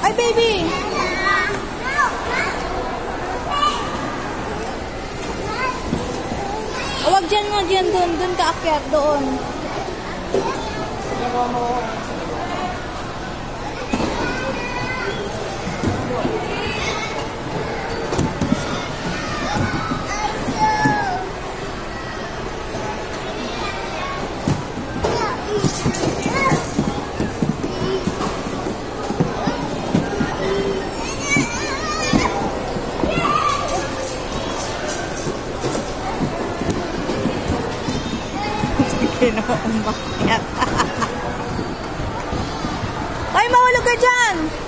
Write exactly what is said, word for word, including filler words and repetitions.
Ay, baby! O, wag dyan mo, dyan, doon. Doon ka akyat, doon. Sige na, umakyat. Ay, mahulog ka dyan!